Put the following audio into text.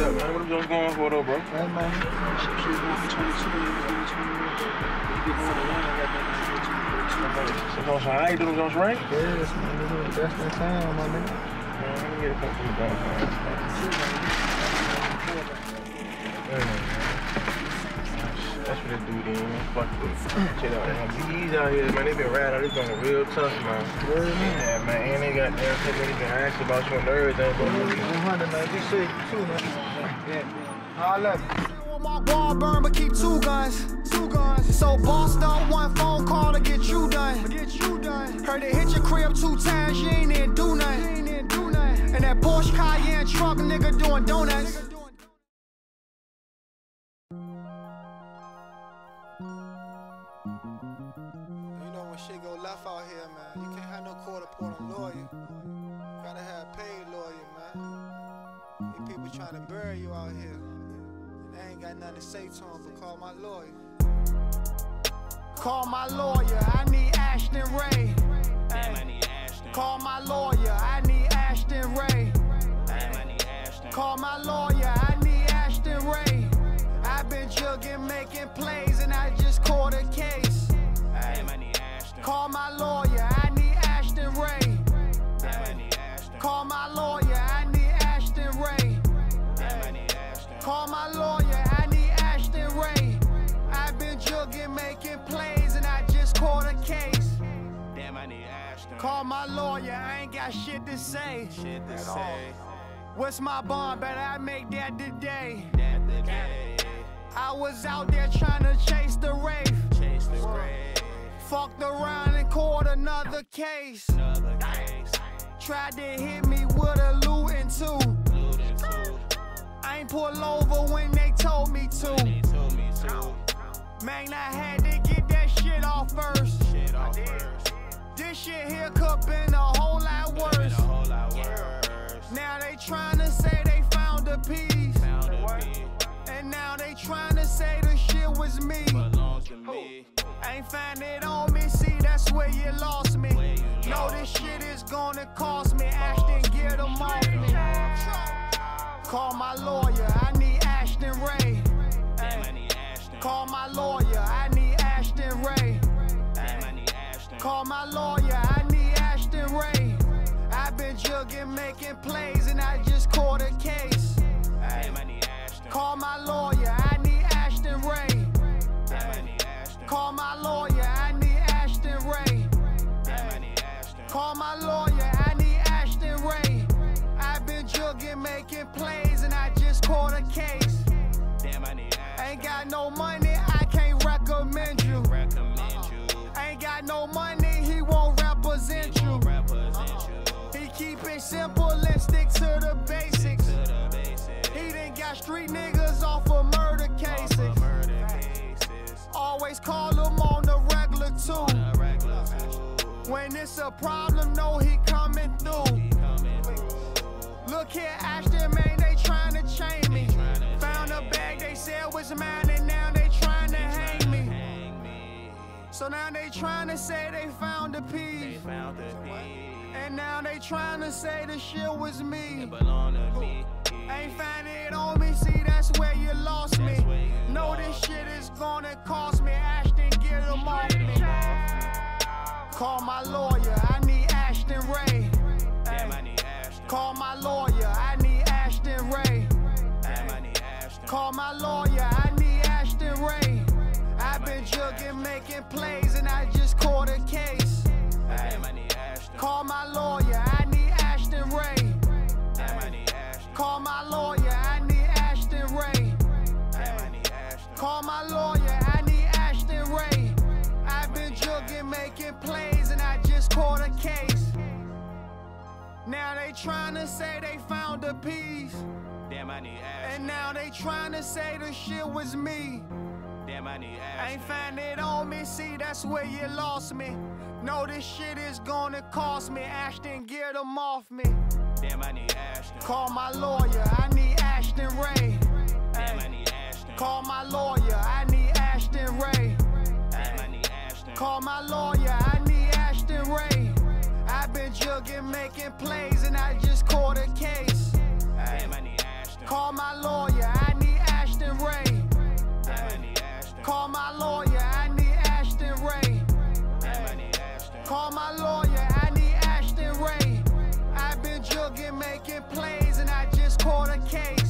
up, man? What are you going for, though, bro? Hey, man. Some Jones right? You do them Jones right? Yes, man. This is the best in town, my nigga. Man, let me get a couple from the back, That's what they do then, man. Fuck it. Check out that. These out here, man, they been riding out. They been real tough, man. Yeah, man. And they got everything. They been asking about you and everything. 100, man. Be safe, too, man. Yeah. I love you. My wall burn, but keep two guns. So bossed up, one phone call to get you done. Heard they hit your crib 2 times, you ain't even do nothing. And that Porsche Cayenne truck, nigga doing donuts. You know when shit go left out here, man, you can't have no court appointed lawyer. Gotta have a paid lawyer, man. These people trying to bury you out here. And they ain't got nothing to say to them, but call my lawyer. Call my lawyer, I need Ashton Ray. Damn, I need Ashton. Call my lawyer, I need Ashton Ray. Damn, I need Ashton. Call my lawyer, I need Ashton Ray. I've been jugging, making plays, and I just caught a case. Damn, I need Ashton. Call my lawyer, I need Ashton Ray. Damn, I need Ashton. Call my lawyer, I need Ashton Ray. Damn, I need Ashton. Call my lawyer, I need Ashton Ray. I've been jugging, making plays, and I just caught a case. Damn, I need Ashton. Call my lawyer, I ain't got shit to say. Shit to say. What's my bond? Better I make that today. That the day. I was out there trying to chase the wraith. Chase the grave. Fucked around and caught another case. Another case. Tried to hit me with a looting too. Looting too. I ain't pull over when they told me to. They told me to. Man, I had to get that shit off first. Shit off first. This shit here could've been a whole lot Could've been worse. a whole lot worse. Now they tryna say they found a piece. Found a piece. And now they tryna say the shit was me. Belongs to me. Ain't find it on me, see that's where you lost me. Where you Know lost this shit is gonna cost me. Ashton, get them off me. Call my lawyer, I need Ashton Ray. Damn, I need Ashton. Call my lawyer, I need Ashton Ray. Damn, I need Ashton. Call my lawyer, I need Ashton Ray. I've been jugging, making plays, and I just caught a case. Damn, I need Ashton. Call my lawyer, I need Ashton Ray. Damn, I need Ashton. Call my lawyer, I need Ashton Ray. Damn, I need Ashton. Call my lawyer, I need Ashton Ray. I've been jugging, making plays, and I just caught a case. Damn, I need Ashton. Ain't got no money, I can't recommend you. Recommend you. Ain't got no money, he won't represent you. Represent you. He keep it simple and stick to the basics. To the basics. He done got street niggas off of murder cases. Off of murder cases. Always call him on the regular too. The regular too. When it's a problem, know he coming through. He coming through. Look here, Ashton, man, they tryna chain me. Tryna Found a chain bag me. they said was mine, and now they tryna hang me. Hang me. So now they tryna say they found a They piece. found the piece. And now they tryna say the shit was me. It belong to me. Ain't find it on me, see that's where you lost me. That's where you Know lost this shit is gonna cost me. Ashton, get them off me. Call my lawyer, I need Ashton Ray. Damn, I need Ashton. Call my lawyer, I need Ashton Ray. Damn, I need Ashton. Call my lawyer, I need Ashton Ray. I've been jugging, making plays, and I just caught a case. Damn, I need Ashton. Call my lawyer, I need Ashton Ray. Damn, I need Ashton. Call my lawyer, I need Ashton Ray. Damn, I need Ashton. Call my lawyer, I need Ashton Ray. I've been jugging, making plays, and I just caught a case. Now they tryna say they found a piece. Damn, I need Ashton. And now they tryna say the shit was me. Damn, I need Ashton. Ain't find it on me, see that's where you lost me. Know this shit is gonna cost me. Ashton, get them off me. Damn, I need Ashton. Call my lawyer, I need Ashton Ray. Damn, I need Ashton. Call my lawyer, I need Ashton Ray. Damn, I need Ashton. Call my lawyer, I need Ashton Ray. I've been jugging, making plays, and I just caught a case. Damn, I need Ashton. Call my lawyer, I need Ashton Ray. Damn, I need Ashton. Call my lawyer, I need Ashton Ray. Damn, I need Ashton. Call my lawyer, I need Ashton Ray. I've been jugging, making plays, and I just caught a case.